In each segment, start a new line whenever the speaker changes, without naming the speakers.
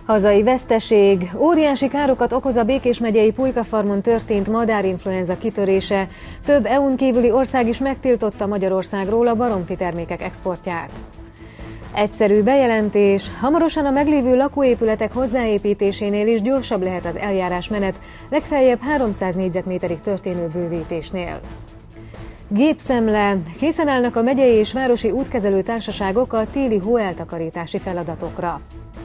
Hazai veszteség, óriási károkat okoz a Békés megyei Pulykafarmon történt madárinfluenza kitörése. Több EU-n kívüli ország is megtiltotta Magyarországról a baromfi termékek exportját. Egyszerű bejelentés, hamarosan a meglévő lakóépületek hozzáépítésénél is gyorsabb lehet az eljárásmenet, legfeljebb 300 négyzetméterig történő bővítésnél. Gépszemle, készen állnak a megyei és városi útkezelő társaságok a téli hóeltakarítási feladatokra.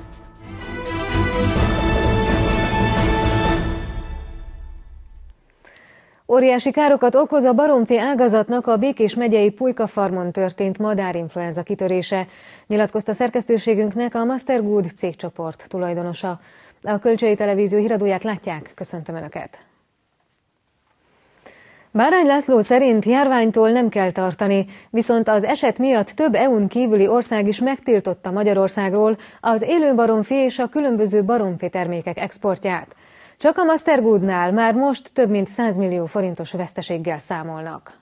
Óriási károkat okoz a baromfi ágazatnak a Békés megyei Pulykafarmon történt madárinfluenza kitörése, nyilatkozta szerkesztőségünknek a Master Good cégcsoport tulajdonosa. A Kölcsei Televízió híradóját látják, köszöntöm Önöket! Bárány László szerint járványtól nem kell tartani, viszont az eset miatt több EU-n kívüli ország is megtiltotta Magyarországról az élő baromfi és a különböző baromfi termékek exportját. Csak a Master Goodnál már most több mint 100 millió forintos veszteséggel számolnak.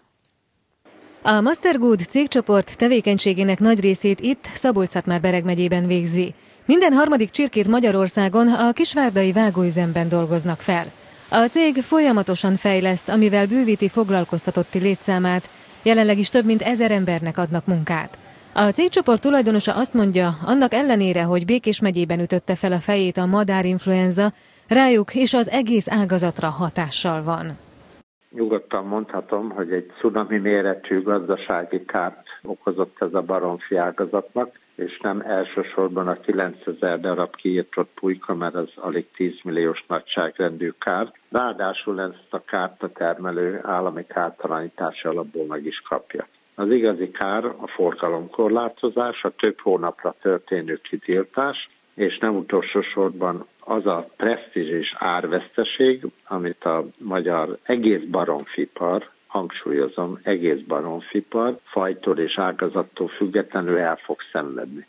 A Master Good cégcsoport tevékenységének nagy részét itt, Szabolcs-Szatmár-Bereg megyében végzi. Minden harmadik csirkét Magyarországon a kisvárdai vágóüzemben dolgoznak fel. A cég folyamatosan fejleszt, amivel bővíti foglalkoztatotti létszámát, jelenleg is több mint 1000 embernek adnak munkát. A cégcsoport tulajdonosa azt mondja, annak ellenére, hogy Békés megyében ütötte fel a fejét a madárinfluenza, rájuk és az egész ágazatra hatással van.
Nyugodtan mondhatom, hogy egy cunami méretű gazdasági kárt okozott ez a baromfi ágazatnak, és nem elsősorban a 9000 darab kiirtott pulyka, mert az alig 10 milliós nagyságrendű kár. Ráadásul ezt a kárt a termelő állami kártalanítási alapból meg is kapja. Az igazi kár a forgalomkorlátozás, a több hónapra történő kitiltás, és nem utolsó sorban az a presztízs és árveszteség, amit a magyar egész baromfipar, hangsúlyozom, egész baromfipar, fajtól és ágazattól függetlenül el fog szenvedni.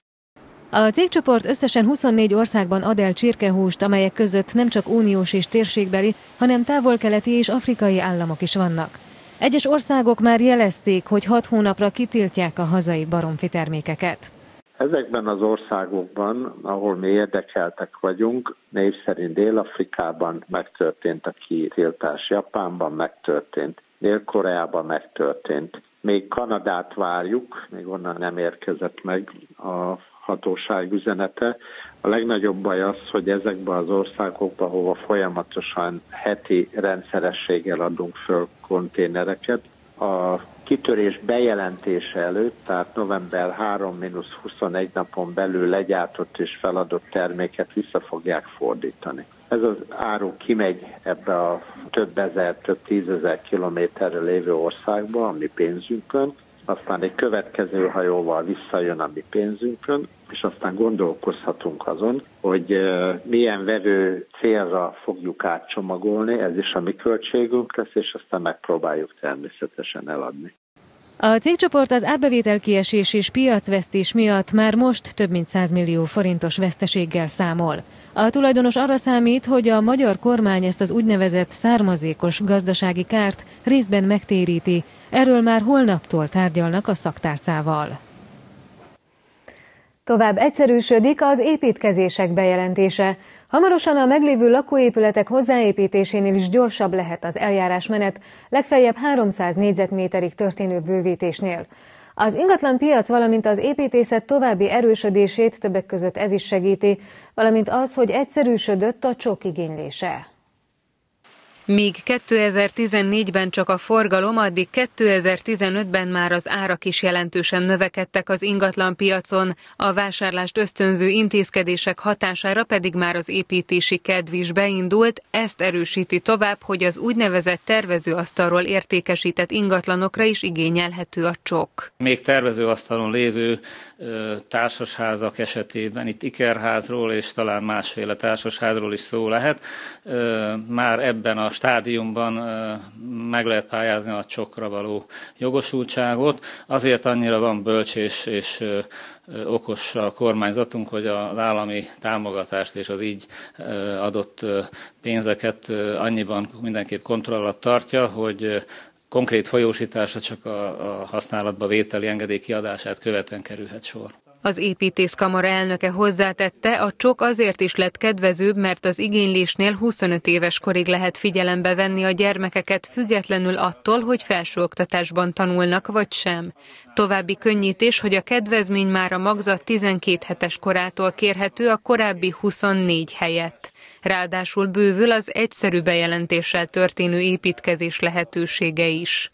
A cégcsoport összesen 24 országban ad el csirkehúst, amelyek között nem csak uniós és térségbeli, hanem távol-keleti és afrikai államok is vannak. Egyes országok már jelezték, hogy 6 hónapra kitiltják a hazai baromfi termékeket.
Ezekben az országokban, ahol mi érdekeltek vagyunk, név szerint Dél-Afrikában megtörtént a kitiltás, Japánban megtörtént, Dél-Koreában megtörtént. Még Kanadát várjuk, még onnan nem érkezett meg a hatóság üzenete. A legnagyobb baj az, hogy ezekben az országokban, ahova folyamatosan heti rendszerességgel adunk föl konténereket, a kitörés bejelentése előtt, tehát november 3-21 napon belül legyártott és feladott terméket vissza fogják fordítani. Ez az áru kimegy ebbe a több ezer, több tízezer kilométerre lévő országba, a mi pénzünkön, aztán egy következő hajóval visszajön a mi pénzünkön, és aztán gondolkozhatunk azon, hogy milyen vevő célra fogjuk átcsomagolni, ez is a mi költségünk lesz, és aztán megpróbáljuk természetesen eladni.
A cégcsoport az árbevétel kiesés és piacvesztés miatt már most több mint 100 millió forintos veszteséggel számol. A tulajdonos arra számít, hogy a magyar kormány ezt az úgynevezett származékos gazdasági kárt részben megtéríti. Erről már holnaptól tárgyalnak a szaktárcával. Tovább egyszerűsödik az építkezések bejelentése. Hamarosan a meglévő lakóépületek hozzáépítésénél is gyorsabb lehet az eljárásmenet, legfeljebb 300 négyzetméterig történő bővítésnél. Az ingatlanpiac, valamint az építészet további erősödését többek között ez is segíti, valamint az, hogy egyszerűsödött a csok igénylése. Míg 2014-ben csak a forgalom, addig 2015-ben már az árak is jelentősen növekedtek az ingatlanpiacon, a vásárlást ösztönző intézkedések hatására pedig már az építési kedv is beindult, ezt erősíti tovább, hogy az úgynevezett tervezőasztalról értékesített ingatlanokra is igényelhető a csok.
Még tervezőasztalon lévő társasházak esetében, itt ikerházról és talán másféle társasházról is szó lehet, már ebben a stádiumban meg lehet pályázni a csokra való jogosultságot. Azért annyira van bölcs és okos a kormányzatunk, hogy az állami támogatást és az így adott pénzeket annyiban mindenképp kontroll alatt tartja, hogy konkrét folyósításra csak a használatba vételi engedély kiadását követően kerülhet sor.
Az építészkamara elnöke hozzátette, a csok azért is lett kedvezőbb, mert az igénylésnél 25 éves korig lehet figyelembe venni a gyermekeket, függetlenül attól, hogy felsőoktatásban tanulnak vagy sem. További könnyítés, hogy a kedvezmény már a magzat 12 hetes korától kérhető a korábbi 24 helyett. Ráadásul bővül az egyszerű bejelentéssel történő építkezés lehetősége is.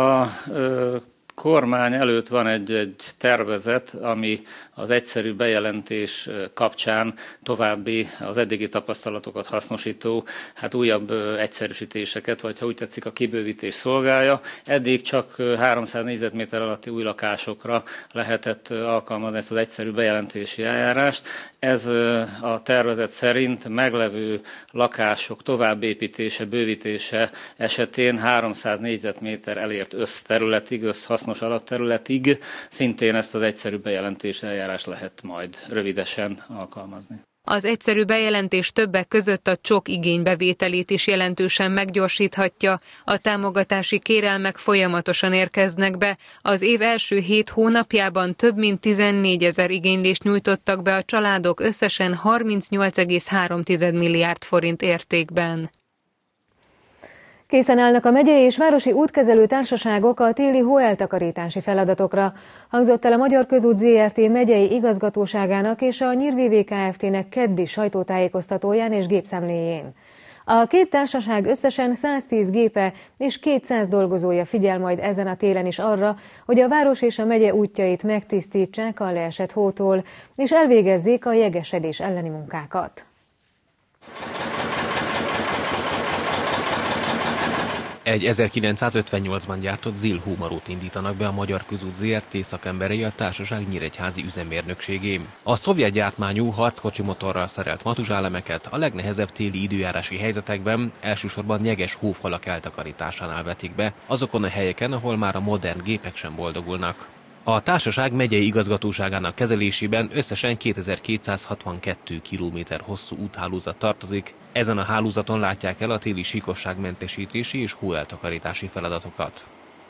Kormány előtt van egy tervezet, ami az egyszerű bejelentés kapcsán további az eddigi tapasztalatokat hasznosító, újabb egyszerűsítéseket, vagy ha úgy tetszik, a kibővítés szolgálja. Eddig csak 300 négyzetméter alatti új lakásokra lehetett alkalmazni ezt az egyszerű bejelentési eljárást. Ez a tervezet szerint meglevő lakások továbbépítése, bővítése esetén 300 négyzetméter elért összterületig, hasznos alapterületig szintén ezt az egyszerű bejelentés eljárás lehet majd rövidesen alkalmazni.
Az egyszerű bejelentés többek között a csok igénybevételét is jelentősen meggyorsíthatja. A támogatási kérelmek folyamatosan érkeznek be. Az év első 7 hónapjában több mint 14 000 igénylést nyújtottak be a családok összesen 38,3 milliárd forint értékben.
Készen állnak a megyei és városi útkezelő társaságok a téli hóeltakarítási feladatokra, hangzott el a Magyar Közút Zrt. Megyei igazgatóságának és a Nyír Kft-nek keddi sajtótájékoztatóján és gépszemléjén. A két társaság összesen 110 gépe és 200 dolgozója figyel majd ezen a télen is arra, hogy a város és a megye útjait megtisztítsák a leesett hótól, és elvégezzék a jegesedés elleni munkákat.
Egy 1958-ban gyártott ZIL hómarót indítanak be a Magyar Közút Zrt. Szakemberei a társaság nyíregyházi üzemmérnökségén. A szovjet gyártmányú harckocsi motorral szerelt matuzsálemeket a legnehezebb téli időjárási helyzetekben elsősorban jeges hófalak eltakarításánál vetik be, azokon a helyeken, ahol már a modern gépek sem boldogulnak. A társaság megyei igazgatóságának kezelésében összesen 2262 km hosszú úthálózat tartozik. Ezen a hálózaton látják el a téli síkosságmentesítési és hóeltakarítási feladatokat.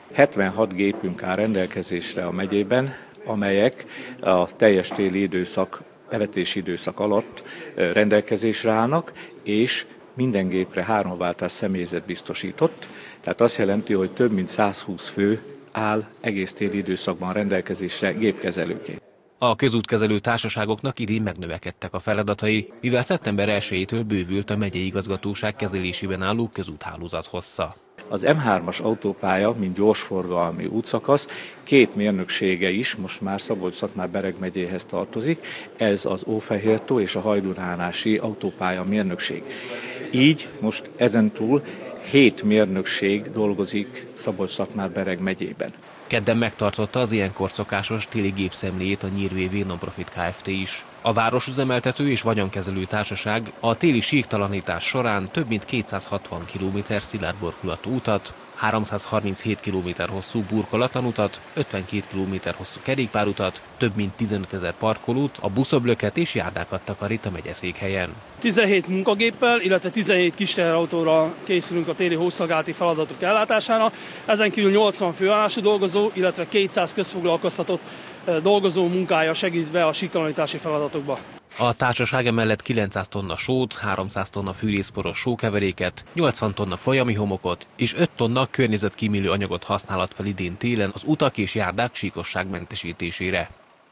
76 gépünk áll rendelkezésre a megyében, amelyek a teljes téli időszak, bevetési időszak alatt rendelkezésre állnak, és minden gépre 3 váltás személyzet biztosított. Tehát azt jelenti, hogy több mint 120 fő áll egész téli időszakban rendelkezésre gépkezelőként.
A közútkezelő társaságoknak idén megnövekedtek a feladatai, mivel szeptember 1-től bővült a megyei igazgatóság kezelésében álló közúthálózat hossza.
Az M3-as autópálya, mint gyorsforgalmi útszakasz, 2 mérnöksége is most már Szabolcs-Szatmár-Bereg megyéhez tartozik, ez az Ófehértó és a Hajdúnánási autópálya mérnökség. Így most ezentúl 7 mérnökség dolgozik Szabolcs-Szatmár-Bereg megyében.
Kedden megtartotta az ilyenkor szokásos téli gépszemléjét a Nyír Nonprofit Kft. Is. A városüzemeltető és vagyonkezelő társaság a téli síktalanítás során több mint 260 km szilárd burkolatú utat, 337 km hosszú burkolatlan utat, 52 km hosszú kerékpárutat, több mint 15 000 parkolót, a buszöblöket és járdákat takarít a megyeszékhelyen.
17 munkagéppel, illetve 17 kisteherautóra készülünk a téli hószolgálati feladatok ellátására. Ezen kívül 80 főállású dolgozó, illetve 200 közfoglalkoztatott dolgozó munkája segít be a síktalanítási feladatokba.
A társaság emellett 900 tonna sót, 300 tonna fűrészporos sókeveréket, 80 tonna folyami homokot és 5 tonna környezetkímélő anyagot használat fel idén télen az utak és járdák síkosságmentesítésére.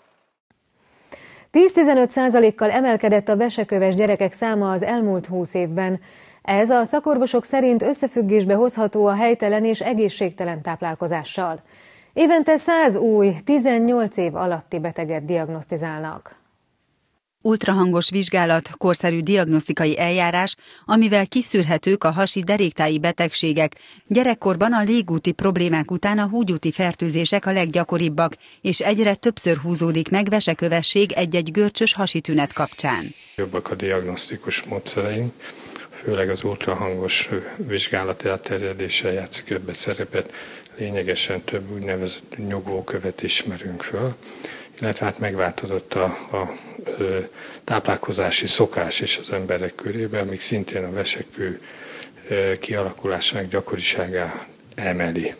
10-15%-kal emelkedett a veseköves gyerekek száma az elmúlt 20 évben. Ez a szakorvosok szerint összefüggésbe hozható a helytelen és egészségtelen táplálkozással. Évente 100 új, 18 év alatti beteget diagnosztizálnak.
Ultrahangos vizsgálat, korszerű diagnosztikai eljárás, amivel kiszűrhetők a hasi deréktáji betegségek. Gyerekkorban a légúti problémák után a húgyúti fertőzések a leggyakoribbak, és egyre többször húzódik meg vesekövesség egy-egy görcsös hasi tünet kapcsán.
Jobbak a diagnosztikus módszereink, főleg az ultrahangos vizsgálat elterjedése játszik többet szerepet, lényegesen több úgynevezett nyugvókövet ismerünk föl, illetve megváltozott a táplálkozási szokás is az emberek körében, amíg szintén a vesekő kialakulásának gyakoriságát emeli.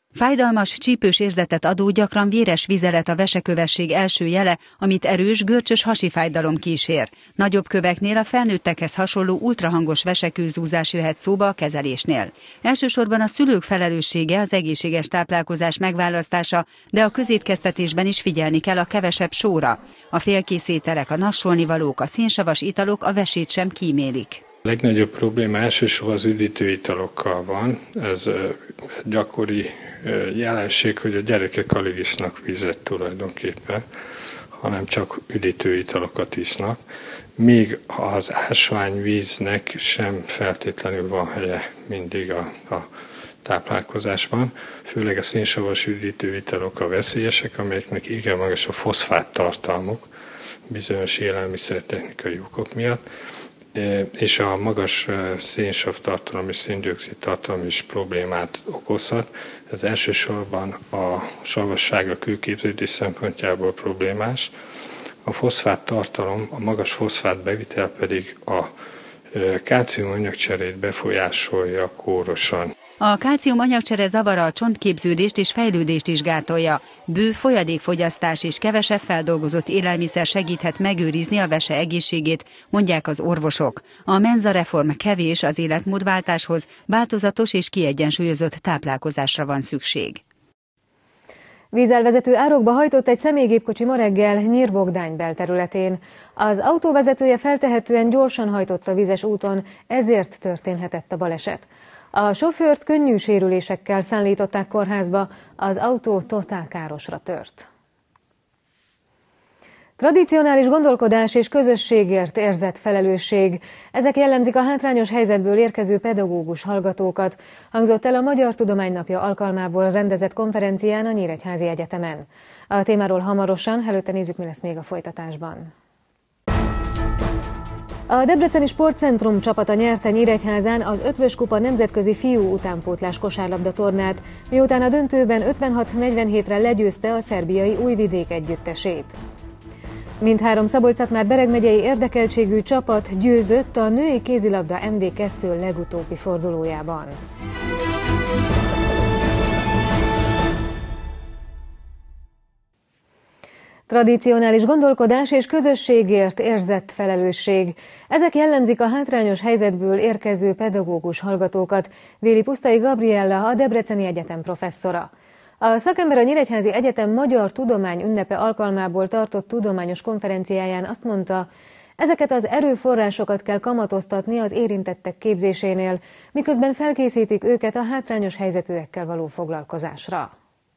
Fájdalmas, csípős érzetet adó, gyakran véres vizelet a vesekövesség első jele, amit erős, görcsös hasi fájdalom kísér. Nagyobb köveknél a felnőttekhez hasonló ultrahangos vesekőzúzás jöhet szóba a kezelésnél. Elsősorban a szülők felelőssége az egészséges táplálkozás megválasztása, de a közétkeztetésben is figyelni kell a kevesebb sóra. A félkész ételek, a nassolnivalók, a szénsavas italok a vesét sem kímélik.
A legnagyobb probléma elsősorban az üdítő italokkal van. Ez gyakori jelenség, hogy a gyerekek alig isznak vizet tulajdonképpen, hanem csak üdítő italokat isznak. Még az ásványvíznek sem feltétlenül van helye mindig a táplálkozásban. Főleg a szénsavas üdítő italok a veszélyesek, amelyeknek igen magas a foszfát tartalmuk bizonyos élelmiszertechnikai okok miatt, és a magas szénsav tartalom és széndioxid tartalom is problémát okozhat. Ez elsősorban a savasság a kőképződés szempontjából problémás. A foszfát tartalom, a magas foszfát bevitel pedig a kálcium anyagcserét befolyásolja kórosan.
A kálcium anyagcsere zavara a csontképződést és fejlődést is gátolja. Bő folyadékfogyasztás és kevesebb feldolgozott élelmiszer segíthet megőrizni a vese egészségét, mondják az orvosok. A menzareform kevés az életmódváltáshoz, változatos és kiegyensúlyozott táplálkozásra van szükség.
Vízelvezető árokba hajtott egy személygépkocsi ma reggel Nyírbogdány belterületén. Az autóvezetője feltehetően gyorsan hajtott a vizes úton, ezért történhetett a baleset. A sofőrt könnyű sérülésekkel szállították kórházba, az autó totálkárosra tört. Tradicionális gondolkodás és közösségért érzett felelősség. Ezek jellemzik a hátrányos helyzetből érkező pedagógus hallgatókat, hangzott el a Magyar Tudománynapja alkalmából rendezett konferencián a Nyíregyházi Egyetemen. A témáról hamarosan, előtte nézzük, mi lesz még a folytatásban. A Debreceni Sportcentrum csapata nyerte Nyíregyházán az Ötvös Kupa nemzetközi fiú utánpótlás kosárlabda tornát, miután a döntőben 56-47-re legyőzte a szerbiai Újvidék együttesét. Mindhárom Szabolcs-Szatmár Bereg megyei érdekeltségű csapat győzött a női kézilabda MD2 legutóbbi fordulójában. Tradicionális gondolkodás és közösségért érzett felelősség. Ezek jellemzik a hátrányos helyzetből érkező pedagógus hallgatókat, véli Pusztai Gabriella, a Debreceni Egyetem professzora. A szakember a Nyíregyházi Egyetem Magyar Tudomány ünnepe alkalmából tartott tudományos konferenciáján azt mondta, ezeket az erőforrásokat kell kamatoztatni az érintettek képzésénél, miközben felkészítik őket a hátrányos helyzetűekkel való foglalkozásra.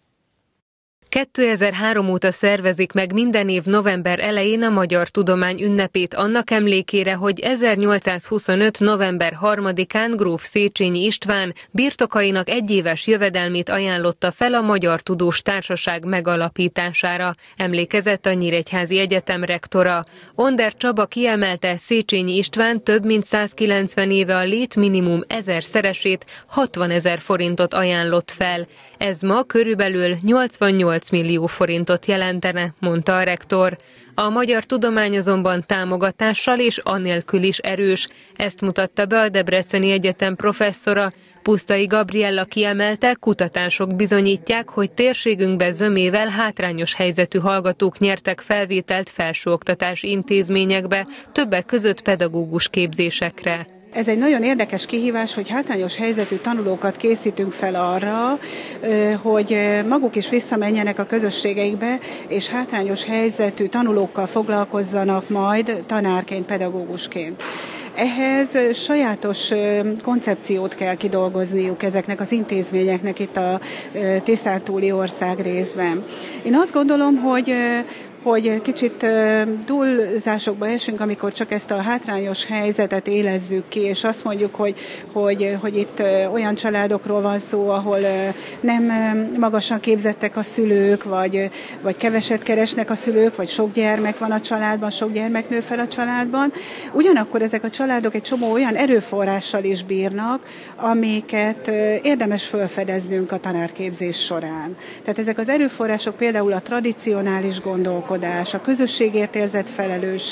2003 óta szervezik meg minden év november elején a Magyar Tudomány ünnepét annak emlékére, hogy 1825. november 3-án gróf Széchenyi István birtokainak egyéves jövedelmét ajánlotta fel a Magyar Tudós Társaság megalapítására, emlékezett a Nyíregyházi Egyetem rektora. Onder Csaba kiemelte, Széchenyi István több mint 190 éve a létminimum 1000-szeresét, 60 000 forintot ajánlott fel. Ez ma körülbelül 88 millió forintot jelentene, mondta a rektor. A magyar tudomány azonban támogatással és anélkül is erős. Ezt mutatta be a Debreceni Egyetem professzora. Pusztai Gabriella kiemelte, kutatások bizonyítják, hogy térségünkben zömével hátrányos helyzetű hallgatók nyertek felvételt felsőoktatási intézményekbe, többek között pedagógus képzésekre.
Ez egy nagyon érdekes kihívás, hogy hátrányos helyzetű tanulókat készítünk fel arra, hogy maguk is visszamenjenek a közösségeikbe, és hátrányos helyzetű tanulókkal foglalkozzanak majd tanárként, pedagógusként. Ehhez sajátos koncepciót kell kidolgozniuk ezeknek az intézményeknek itt a Tiszántúli ország részben. Én azt gondolom, hogy kicsit túlzásokba esünk, amikor csak ezt a hátrányos helyzetet élezzük ki, és azt mondjuk, hogy itt olyan családokról van szó, ahol nem magasan képzettek a szülők, vagy keveset keresnek a szülők, vagy sok gyermek van a családban, sok gyermek nő fel a családban. Ugyanakkor ezek a családok egy csomó olyan erőforrással is bírnak, amiket érdemes felfedeznünk a tanárképzés során. Tehát ezek az erőforrások például a tradicionális gondolkodás, a közösségért érzett felelősség.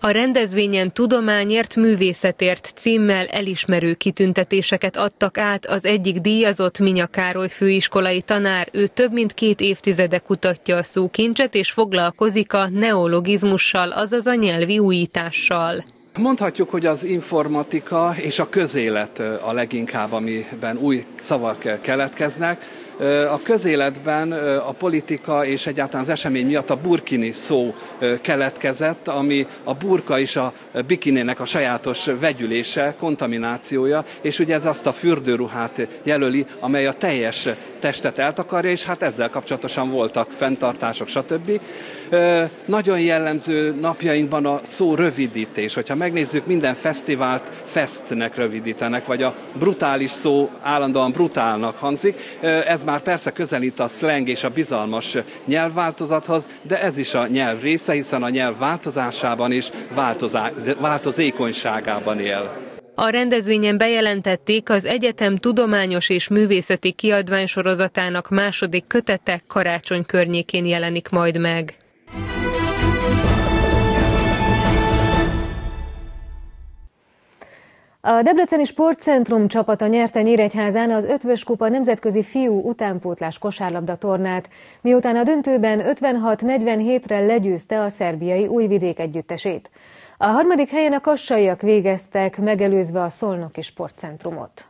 A rendezvényen tudományért, művészetért címmel elismerő kitüntetéseket adtak át. Az egyik díjazott Minya Károly főiskolai tanár, ő több mint 2 évtizede kutatja a szókincset és foglalkozik a neologizmussal, azaz a nyelvi újítással.
Mondhatjuk, hogy az informatika és a közélet a leginkább, amiben új szavak keletkeznek. A közéletben a politika és egyáltalán az esemény miatt a burkini szó keletkezett, ami a burka és a bikininek a sajátos vegyülése, kontaminációja, és ugye ez azt a fürdőruhát jelöli, amely a teljes testet eltakarja, és hát ezzel kapcsolatosan voltak fenntartások, stb. Nagyon jellemző napjainkban a szó rövidítés. Hogyha megnézzük, minden fesztivált festnek rövidítenek, vagy a brutális szó állandóan brutálnak hangzik. Ez már persze közelít a szleng és a bizalmas nyelvváltozathoz, de ez is a nyelv része, hiszen a nyelv változásában is változékonyságában él.
A rendezvényen bejelentették, az egyetem tudományos és művészeti kiadványsorozatának második kötete karácsony környékén jelenik majd meg.
A Debreceni Sportcentrum csapata nyerte Nyíregyházán az Ötvös Kupa nemzetközi fiú utánpótlás kosárlabda tornát, miután a döntőben 56-47-re legyőzte a szerbiai Újvidék együttesét. A harmadik helyen a kassaiak végeztek, megelőzve a Szolnoki Sportcentrumot.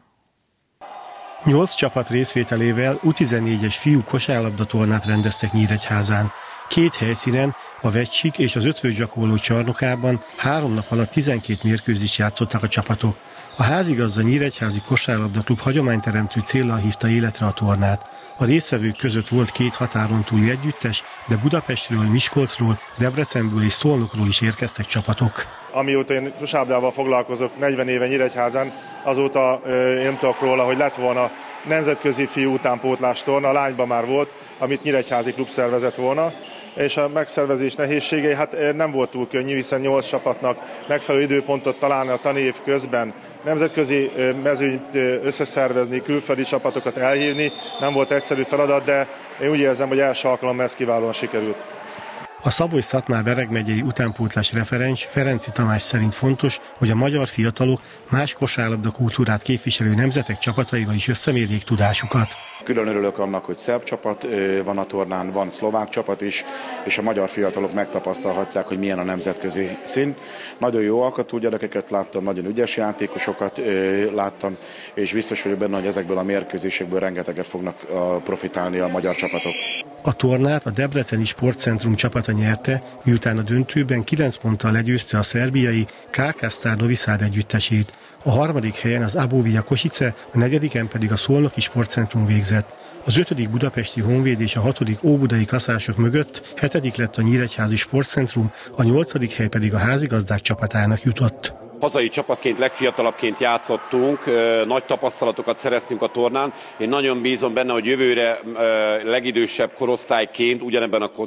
8 csapat részvételével U14-es fiú kosárlabda tornát rendeztek Nyíregyházán. 2 helyszínen, a Vecsik és az Ötvös gyakorló csarnokában 3 nap alatt 12 mérkőzést játszottak a csapatok. A házigazda Nyíregyházi Kosárlabda Klub hagyományteremtő céllal hívta életre a tornát. A résztvevők között volt 2 határon túli együttes, de Budapestről, Miskolcról, Debrecenből és Szolnokról is érkeztek csapatok.
Amióta én kosárlabdával foglalkozok 40 éve Nyíregyházán, azóta én nem tudok róla, hogy lett volna nemzetközi fiú utánpótlás torna, a lányban már volt, amit Nyíregyházi klub szervezett volna, és a megszervezés nehézségei hát nem volt túl könnyű, hiszen 8 csapatnak megfelelő időpontot találni a tanév közben, nemzetközi mezőnyt összeszervezni, külföldi csapatokat elhívni, nem volt egyszerű feladat, de én úgy érzem, hogy első alkalommal ez kiválóan sikerült.
A Szabolcs-Szatmár-Bereg megyei utánpótlás referens Ferenci Tamás szerint fontos, hogy a magyar fiatalok más kosárlabda kultúrát képviselő nemzetek csapataival is összemérjék tudásukat.
Külön örülök annak, hogy szerb csapat van a tornán, van szlovák csapat is, és a magyar fiatalok megtapasztalhatják, hogy milyen a nemzetközi szín. Nagyon jó alkatú gyerekeket láttam, nagyon ügyes játékosokat láttam, és biztos vagyok benne, hogy ezekből a mérkőzésekből rengeteget fognak profitálni a magyar csapatok.
A tornát a Debreceni Sportcentrum csapata nyerte, miután a döntőben 9 ponttal legyőzte a szerbiai KK Sztár Novi Sad együttesét. A harmadik helyen az Abovia Kosice, a negyediken pedig a Szolnoki Sportcentrum végzett. Az 5. budapesti Honvéd és a 6. óbudai kaszások mögött 7. lett a Nyíregyházi Sportcentrum, a 8. hely pedig a házigazdák csapatának jutott.
Hazai csapatként, legfiatalabbként játszottunk, nagy tapasztalatokat szereztünk a tornán. Én nagyon bízom benne, hogy jövőre legidősebb korosztályként ugyanebben a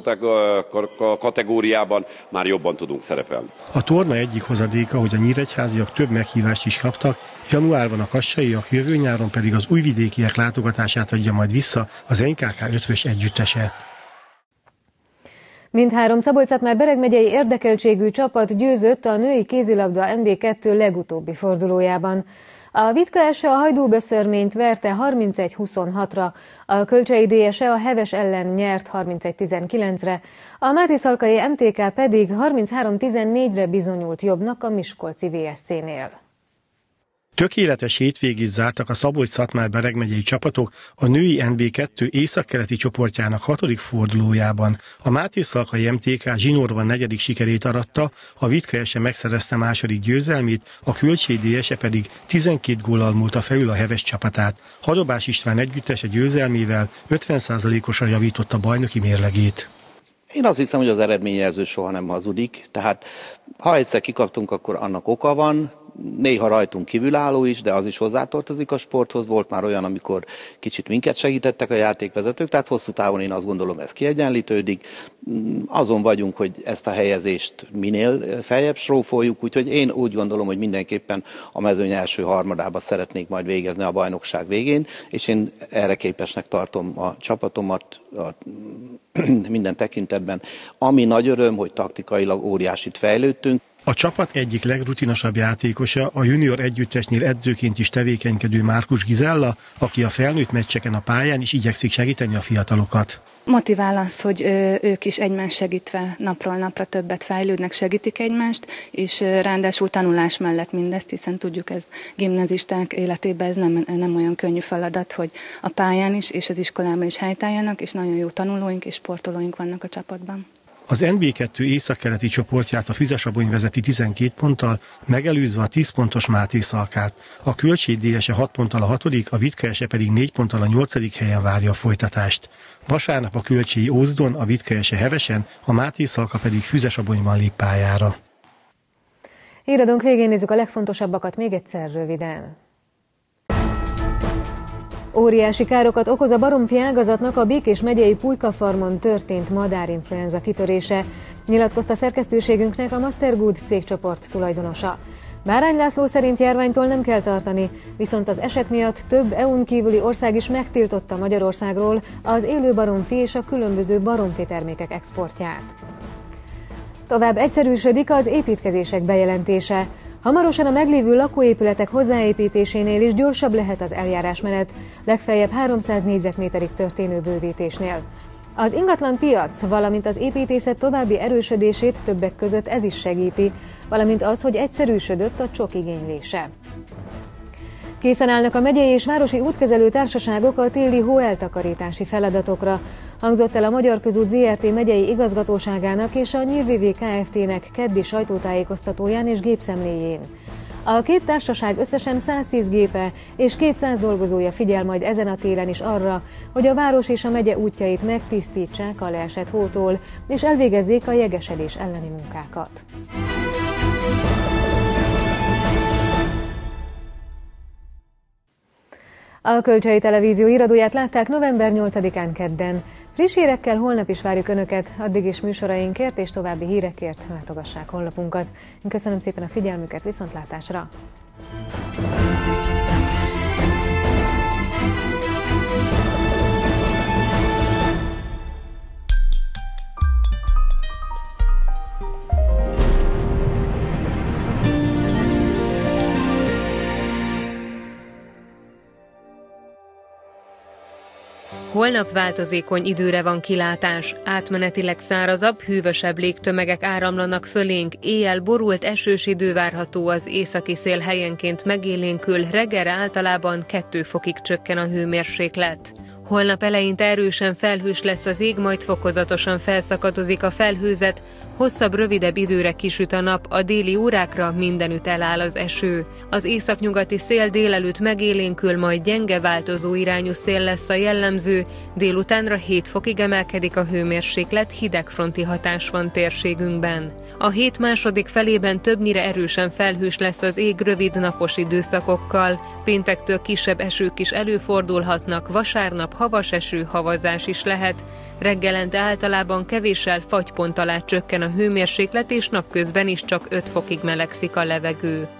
kategóriában már jobban tudunk szerepelni.
A torna egyik hozadéka, hogy a nyíregyháziak több meghívást is kaptak, januárban a kassaiak, jövő nyáron pedig az újvidékiek látogatását adja majd vissza az NKK ötvös együttese.
Mindhárom Szabolcs-Szatmár-Bereg megyei érdekeltségű csapat győzött a női kézilabda MB2 legutóbbi fordulójában. A Vitka SE a Hajdúböszörményt verte 31-26-ra, a Kölcsei DSE a Heves ellen nyert 31-19-re, a Mátészalkai MTK pedig 33-14-re bizonyult jobbnak a Miskolci VSC-nél.
Tökéletes hétvégét zártak a Szabolcs-Szatmár-Bereg megyei csapatok a női NB2 északkeleti csoportjának 6. fordulójában. A Mátészalkai MTK zsinórban 4. sikerét aratta, a Vitka SE megszerezte 2. győzelmét, a Kölcsei DSE pedig 12 góllal múlta felül a Heves csapatát. Hadobás István együttese győzelmével 50%-osan javította bajnoki mérlegét.
Én azt hiszem, hogy az eredményjelző soha nem hazudik, tehát ha egyszer kikaptunk, akkor annak oka van. Néha rajtunk kívülálló is, de az is hozzátartozik a sporthoz. Volt már olyan, amikor kicsit minket segítettek a játékvezetők, tehát hosszú távon én azt gondolom, ez kiegyenlítődik. Azon vagyunk, hogy ezt a helyezést minél feljebb srófoljuk, úgyhogy én úgy gondolom, hogy mindenképpen a mezőny első harmadába szeretnék majd végezni a bajnokság végén, és én erre képesnek tartom a csapatomat minden tekintetben. Ami nagy öröm, hogy taktikailag óriásit fejlődtünk.
A csapat egyik legrutinosabb játékosa a junior együttesnél edzőként is tevékenykedő Márkus Gizella, aki a felnőtt meccseken a pályán is igyekszik segíteni a fiatalokat.
Motivál az, hogy ők is egymást segítve napról napra többet fejlődnek, segítik egymást, és ráadásul tanulás mellett mindezt, hiszen tudjuk, ez gimnazisták életében ez nem olyan könnyű feladat, hogy a pályán is és az iskolában is helytálljanak, és nagyon jó tanulóink és sportolóink vannak a csapatban.
Az NB2 északkeleti csoportját a Füzesabony vezeti 12 ponttal, megelőzve a 10 pontos Máté Szalkát. A Kölcsét DS 6 ponttal a 6., a Vitkelyese pedig 4 ponttal a 8. helyen várja a folytatást. Vasárnap a Kölcséi Ózdon, a Vitkelyese Hevesen, a Máté Szalka pedig Füzesabonyban lép pályára.
Híradónk végén nézzük a legfontosabbakat még egyszer röviden. Óriási károkat okoz a baromfi ágazatnak a Békés megyei Pulykafarmon történt madárinfluenza kitörése, nyilatkozta szerkesztőségünknek a Mastergood cégcsoport tulajdonosa. Bárány László szerint járványtól nem kell tartani, viszont az eset miatt több EU-n kívüli ország is megtiltotta Magyarországról az élő baromfi és a különböző baromfi termékek exportját. Tovább egyszerűsödik az építkezések bejelentése. Hamarosan a meglévő lakóépületek hozzáépítésénél is gyorsabb lehet az eljárásmenet, legfeljebb 300 négyzetméterig történő bővítésnél. Az ingatlanpiac, valamint az építészet további erősödését többek között ez is segíti, valamint az, hogy egyszerűsödött a csok igénylése. Készen állnak a megyei és városi útkezelő társaságok a téli hóeltakarítási feladatokra, hangzott el a Magyar Közút Zrt. Megyei igazgatóságának és a Nyír-VV Kft-nek keddi sajtótájékoztatóján és gépszemléjén. A két társaság összesen 110 gépe és 200 dolgozója figyel majd ezen a télen is arra, hogy a város és a megye útjait megtisztítsák a leesett hótól, és elvégezzék a jegesedés elleni munkákat. A Kölcsei Televízió híradóját látták november 8-án kedden. Friss hírekkel holnap is várjuk Önöket, addig is műsorainkért és további hírekért látogassák honlapunkat. Én köszönöm szépen a figyelmüket, viszontlátásra!
Holnap változékony időre van kilátás, átmenetileg szárazabb, hűvösebb légtömegek áramlanak fölénk, éjjel borult esős idő várható, az északi szél helyenként megélénkül, reggelre általában 2 fokig csökken a hőmérséklet. Holnap eleinte erősen felhős lesz az ég, majd fokozatosan felszakadozik a felhőzet, hosszabb, rövidebb időre kisüt a nap, a déli órákra mindenütt eláll az eső. Az északnyugati szél délelőtt megélénkül, majd gyenge változó irányú szél lesz a jellemző, délutánra 7 fokig emelkedik a hőmérséklet, hidegfronti hatás van térségünkben. A hét második felében többnyire erősen felhős lesz az ég rövid napos időszakokkal, péntektől kisebb esők is előfordulhatnak, vasárnap havas eső, havazás is lehet. Reggelente általában kevéssel fagypont alá csökken a hőmérséklet, és napközben is csak 5 fokig melegszik a levegő.